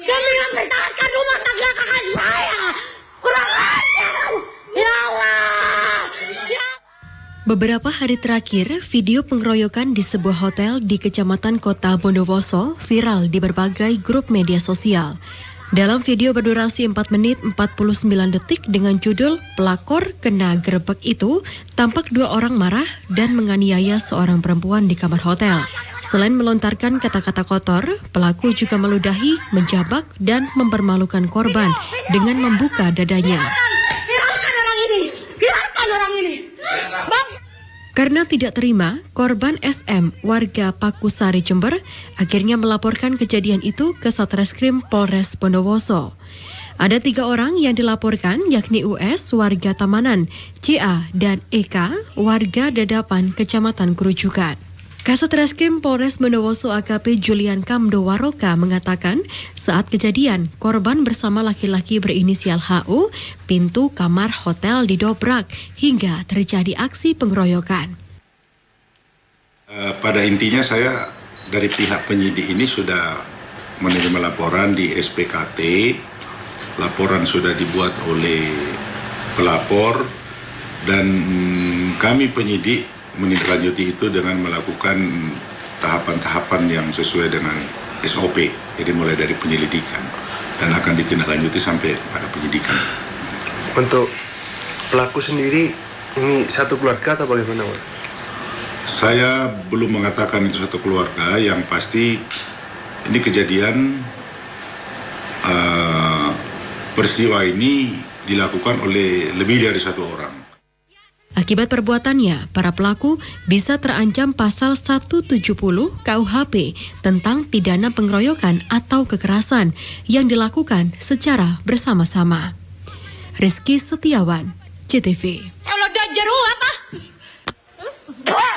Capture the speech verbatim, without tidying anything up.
demi mempertahankan rumah tangga kakak saya. Kurang ajar. Ya Allah. Ya. Beberapa hari terakhir, video pengeroyokan di sebuah hotel di Kecamatan Kota Bondowoso viral di berbagai grup media sosial. Dalam video berdurasi empat menit empat puluh sembilan detik dengan judul "Pelakor Kena Gerebek" itu, tampak dua orang marah dan menganiaya seorang perempuan di kamar hotel. Selain melontarkan kata-kata kotor, pelaku juga meludahi, menjabak, dan mempermalukan korban dengan membuka dadanya. Viralkan orang ini. Viralkan orang ini. Bang. Karena tidak terima, korban S M, warga Pakusari, Jember, akhirnya melaporkan kejadian itu ke Satreskrim Polres Bondowoso. Ada tiga orang yang dilaporkan, yakni U S, warga Tamanan, C A, dan E K, warga Dadapan, Kecamatan Kerujukan. Kasatreskrim Polres Bondowoso A K P Julian Kamdo Waroka mengatakan saat kejadian korban bersama laki-laki berinisial H U pintu kamar hotel didobrak hingga terjadi aksi pengeroyokan. Uh, pada intinya saya dari pihak penyidik ini sudah menerima laporan di S P K T. Laporan sudah dibuat oleh pelapor dan mm, kami penyidik menindaklanjuti itu dengan melakukan tahapan-tahapan yang sesuai dengan S O P, jadi mulai dari penyelidikan dan akan ditindaklanjuti sampai pada penyidikan. Untuk pelaku sendiri ini satu keluarga atau bagaimana, Pak? Saya belum mengatakan itu satu keluarga, yang pasti ini kejadian uh, peristiwa ini dilakukan oleh lebih dari satu orang. Akibat perbuatannya, para pelaku bisa terancam pasal seratus tujuh puluh K U H P tentang pidana pengeroyokan atau kekerasan yang dilakukan secara bersama-sama. Rizky Setiawan, C T V. Kalau dah jeru apa?